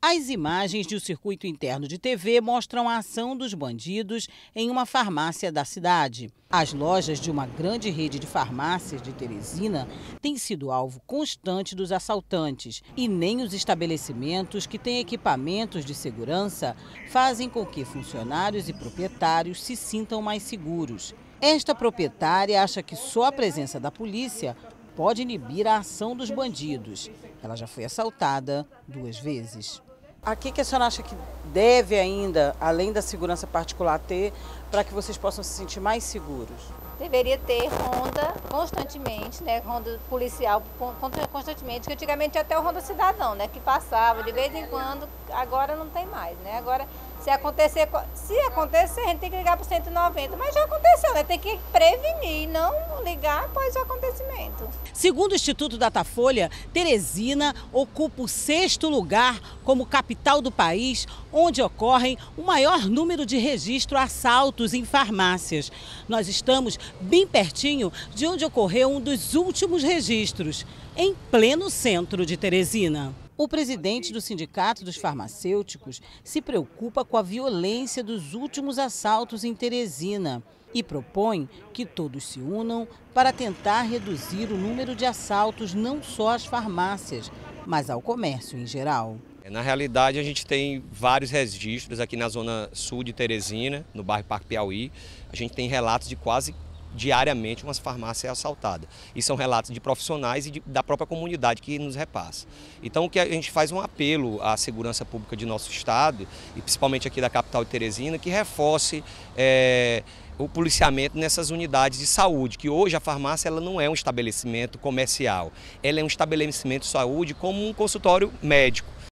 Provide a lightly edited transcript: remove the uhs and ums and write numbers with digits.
As imagens de um circuito interno de TV mostram a ação dos bandidos em uma farmácia da cidade. As lojas de uma grande rede de farmácias de Teresina têm sido alvo constante dos assaltantes e nem os estabelecimentos que têm equipamentos de segurança fazem com que funcionários e proprietários se sintam mais seguros. Esta proprietária acha que só a presença da polícia pode inibir a ação dos bandidos. Ela já foi assaltada 2 vezes. A que a senhora acha que deve ainda, além da segurança particular, ter para que vocês possam se sentir mais seguros? Deveria ter ronda constantemente, né? Ronda policial constantemente, que antigamente até o ronda cidadão, né? Que passava de vez em quando, agora não tem mais, né? Agora, se acontecer, a gente tem que ligar para o 190, mas já aconteceu, né? Tem que prevenir, não ligar após o acontecimento. Segundo o Instituto Datafolha, Teresina ocupa o 6º lugar como capital do país, onde ocorrem o maior número de registros assaltos em farmácias. Nós estamos bem pertinho de onde ocorreu um dos últimos registros, em pleno centro de Teresina. O presidente do Sindicato dos Farmacêuticos se preocupa com a violência dos últimos assaltos em Teresina e propõe que todos se unam para tentar reduzir o número de assaltos não só às farmácias, mas ao comércio em geral. Na realidade, a gente tem vários registros aqui na zona sul de Teresina, no bairro Parque Piauí. A gente tem relatos de quase diariamente umas farmácias assaltadas. E são relatos de profissionais e da própria comunidade que nos repassa. Então, o que a gente faz um apelo à segurança pública de nosso estado, e principalmente aqui da capital de Teresina, que reforce o policiamento nessas unidades de saúde, que hoje a farmácia ela não é um estabelecimento comercial, ela é um estabelecimento de saúde como um consultório médico.